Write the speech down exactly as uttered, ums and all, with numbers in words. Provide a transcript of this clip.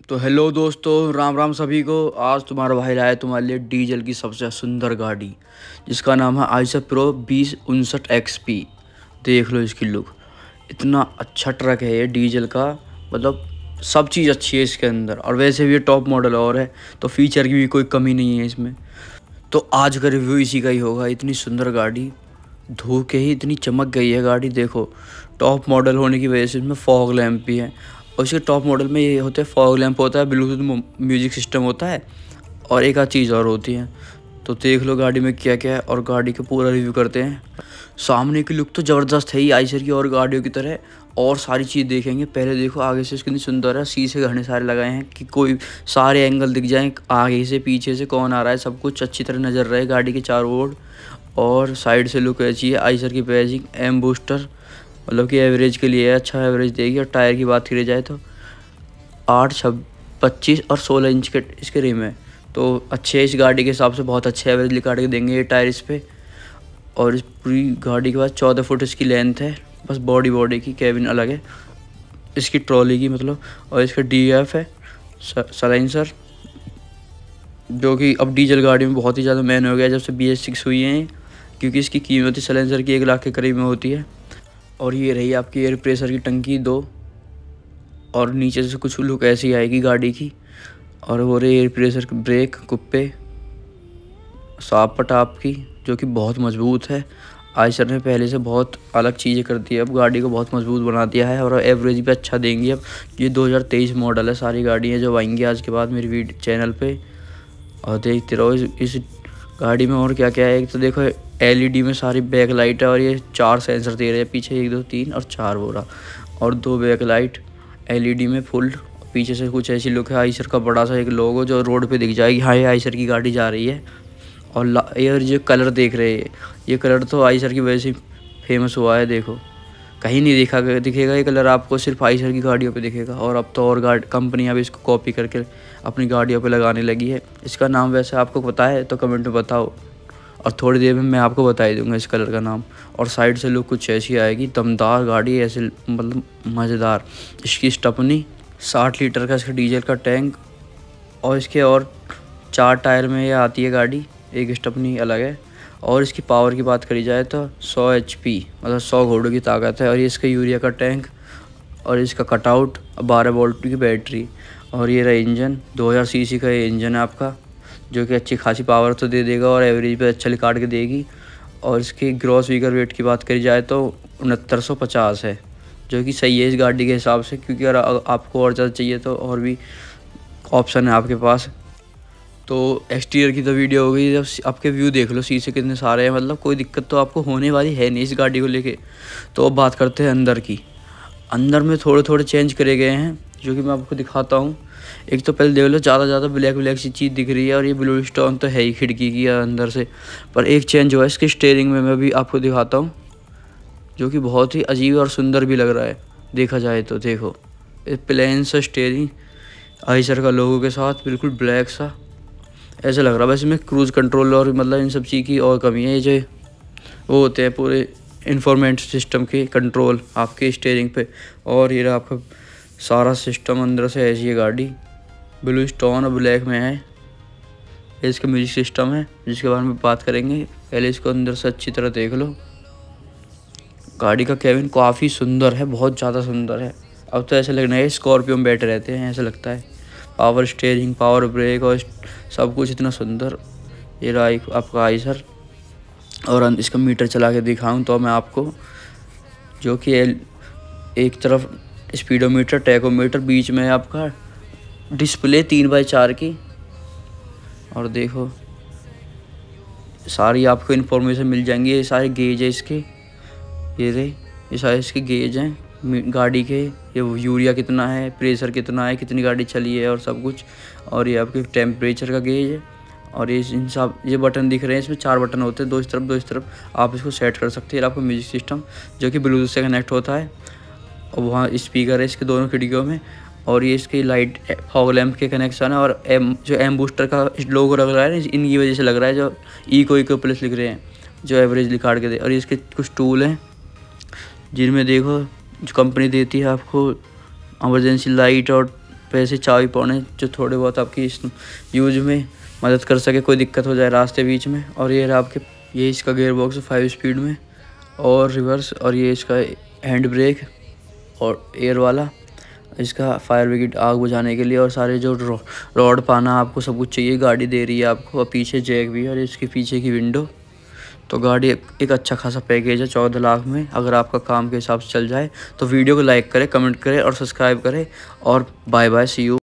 तो हेलो दोस्तों, राम राम सभी को। आज तुम्हारा भाई लाया है तुम्हारे लिए डीजल की सबसे सुंदर गाड़ी, जिसका नाम है आइशर प्रो बीस उनसठ एक्स पी। देख लो इसकी लुक, इतना अच्छा ट्रक है ये डीजल का। मतलब सब चीज़ अच्छी है इसके अंदर, और वैसे भी ये टॉप मॉडल और है, तो फीचर की भी कोई कमी नहीं है इसमें। तो आज का रिव्यू इसी का ही होगा। इतनी सुंदर गाड़ी, धो के ही इतनी चमक गई है गाड़ी। देखो, टॉप मॉडल होने की वजह से इसमें फॉग लैंप भी है, और इसके टॉप मॉडल में ये होते हैं फॉग लैंप होता है, ब्लूटूथ म्यूजिक सिस्टम होता है, और एक आध चीज़ और होती है। तो देख लो गाड़ी में क्या क्या है, और गाड़ी का पूरा रिव्यू करते हैं। सामने की लुक तो ज़बरदस्त है ही आइशर की और गाड़ियों की तरह, और सारी चीज़ देखेंगे। पहले देखो आगे से कितनी सुंदर है, शीशे घने सारे लगाए हैं कि कोई सारे एंगल दिख जाएं, आगे से पीछे से कौन आ रहा है, सब कुछ अच्छी तरह नज़र रहे गाड़ी के चारों ओर। और साइड से लुक अच्छी है। आइशर की पैजिंग एम बूस्टर, मतलब कि एवरेज के लिए अच्छा एवरेज देगी। और टायर की बात करी जाए तो आठ छब पच्चीस और सोलह इंच के इसके रिम है, तो अच्छे इस गाड़ी के हिसाब से बहुत अच्छे एवरेज निकाल के देंगे ये टायर इस पर। और इस पूरी गाड़ी के बाद चौदह फुट इसकी लेंथ है, बस बॉडी बॉडी की कैबिन अलग है इसकी ट्रॉली की मतलब। और इसका डी एफ है साइलेंसर, जो कि अब डीजल गाड़ी में बहुत ही ज़्यादा मैन हो गया जब से बी एस सिक्स हुई है, क्योंकि इसकी कीमत ही साइलेंसर की एक लाख के करीब में होती है। और ये रही आपकी एयर प्रेशर की टंकी दो, और नीचे से कुछ लुक ऐसी आएगी गाड़ी की। और वो रही एयर प्रेशर ब्रेक कुप्पे साफ पटाप की, जो कि बहुत मजबूत है। आइशर ने पहले से बहुत अलग चीज़ें कर दी है, अब गाड़ी को बहुत मजबूत बना दिया है, और एवरेज भी अच्छा देंगी अब। ये दो हज़ार तेईस मॉडल है, सारी गाड़ियाँ जो आएंगी आज के बाद मेरी वीडियो चैनल पे। और देखते रहो इस, इस गाड़ी में और क्या क्या है। एक तो देखो एल ई डी में सारी बैक लाइट है, और ये चार सेंसर दे रहे हैं पीछे, एक दो तीन और चार वो रहा, और दो back light L E D में फुल। पीछे से कुछ ऐसी लुक है, आइशर का बड़ा सा एक लोगो जो रोड पे दिख जाएगी, हाँ ये आइशर की गाड़ी जा रही है। और यार जो कलर देख रहे हैं, ये कलर तो आइशर की वजह से फेमस हुआ है। देखो कहीं नहीं देखा दिखेगा ये कलर आपको, सिर्फ आइशर की गाड़ियों पे दिखेगा। और अब तो और गाड़ी कंपनियां भी इसको कॉपी करके अपनी गाड़ियों पे लगाने लगी है। इसका नाम वैसे आपको पता है तो कमेंट में बताओ, और थोड़ी देर में मैं आपको बता ही दूंगा इस कलर का नाम। और साइड से लुक कुछ ऐसी आएगी, दमदार गाड़ी ऐसे, मतलब मज़ेदार। इसकी स्टपनी साठ लीटर का इसका डीजल का टैंक, और इसके और चार टायर में ये आती है गाड़ी, एक स्टपनी अलग है। और इसकी पावर की बात करी जाए तो सौ एच पी मतलब सौ घोड़ों की ताकत है। और ये इसका यूरिया का टैंक, और इसका कटआउट, बारह वोल्ट की बैटरी। और ये रहा इंजन, दो हज़ार सीसी का ये इंजन है आपका, जो कि अच्छी खासी पावर तो दे देगा और एवरेज पे अच्छा निकाल के देगी। और इसकी ग्रॉस व्हीकल वेट की बात करी जाए तो उनहत्तर सौ पचास है, जो कि सही है इस गाड़ी के हिसाब से, क्योंकि अगर आपको और ज़्यादा चाहिए तो और भी ऑप्शन है आपके पास। तो एक्सटीरियर की तो वीडियो हो गई, जब आपके व्यू देख लो शीशे कितने सारे हैं, मतलब कोई दिक्कत तो आपको होने वाली है नहीं इस गाड़ी को लेके। तो अब बात करते हैं अंदर की। अंदर में थोड़े थोड़े चेंज करे गए हैं, जो कि मैं आपको दिखाता हूँ। एक तो पहले देख लो, ज़्यादा ज़्यादा ब्लैक ब्लैक सी चीज़ दिख रही है, और ये ब्लू स्टोन तो है ही खिड़की की अंदर से। पर एक चेंज हुआ है इसके स्टेयरिंग में, मैं भी आपको दिखाता हूँ, जो कि बहुत ही अजीब और सुंदर भी लग रहा है देखा जाए तो। देखो प्लेन सा स्टेयरिंग आइशर का लोगो के साथ, बिल्कुल ब्लैक सा ऐसा लग रहा है। बस इसमें क्रूज़ कंट्रोल और मतलब इन सब चीज़ की और कमी है। ये जो वो होते हैं पूरे इंफॉर्मेंट सिस्टम के कंट्रोल आपके स्टीयरिंग पे। और ये आपका सारा सिस्टम अंदर से ऐसी है गाड़ी, ब्लू स्टोन और ब्लैक में है। इसका म्यूजिक सिस्टम है जिसके बारे में बात करेंगे। पहले इसको अंदर से अच्छी तरह देख लो। गाड़ी का केबिन काफ़ी सुंदर है, बहुत ज़्यादा सुंदर है। अब तो ऐसा लगना है स्कॉर्पियो में बैठे रहते हैं, ऐसा लगता है। पावर स्टीयरिंग, पावर ब्रेक और सब कुछ इतना सुंदर। ये रहा आपका आइशर। और इसका मीटर चला के दिखाऊं तो मैं आपको, जो कि एक तरफ स्पीडोमीटर, टैकोमीटर, बीच में है आपका डिस्प्ले तीन बाई चार की। और देखो सारी आपको इन्फॉर्मेशन मिल जाएंगी। ये सारे गेज है इसके, ये रहे ये सारे इसके गेज हैं गाड़ी के। ये यूरिया कितना है, प्रेशर कितना है, कितनी गाड़ी चली है और सब कुछ। और ये आपके टेम्परेचर का गेज है। और ये इन सब ये बटन दिख रहे हैं, इसमें चार बटन होते हैं, दो इस तरफ दो इस तरफ, आप इसको सेट कर सकते हैं। आपको म्यूजिक सिस्टम जो कि ब्लूटूथ से कनेक्ट होता है, और वहाँ स्पीकर है इसके दोनों खिड़कियों में। और ये इसकी लाइट फॉग लैंप के कनेक्शन है। और एम जो एम बूस्टर का लोगो लग रहा है ना, इनकी वजह से लग रहा है, जो इको इको प्लस लिख रहे हैं, जो एवरेज लिखा के दे। और इसके कुछ टूल हैं जिनमें देखो जो कंपनी देती है आपको इमरजेंसी लाइट और वैसे चाबी पाने जो थोड़े बहुत आपकी इस यूज में मदद कर सके, कोई दिक्कत हो जाए रास्ते बीच में। और ये रहा आपके, ये इसका गियर बॉक्स है फाइव स्पीड में और रिवर्स, और ये इसका हैंड ब्रेक और एयर वाला, इसका फायर ब्रिगेड आग बुझाने के लिए। और सारे जो रॉड पाना आपको सब कुछ चाहिए गाड़ी दे रही है आपको। और पीछे जैक भी है और इसके पीछे की विंडो। तो गाड़ी एक अच्छा खासा पैकेज है चौदह लाख में, अगर आपका काम के हिसाब से चल जाए। तो वीडियो को लाइक करें, कमेंट करें और सब्सक्राइब करें। और बाय बाय, सी यू।